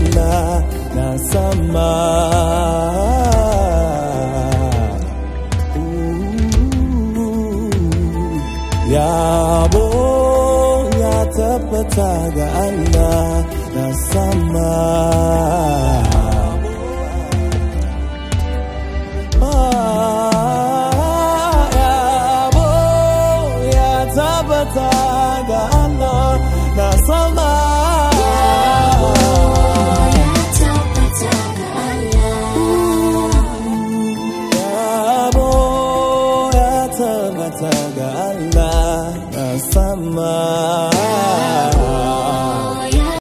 Allah na sama. Yabo ya tabbata ga Allah na sama. Yabo ya tabbata ga Allah na sama. Yabo ya tabbata ga Allah na sama.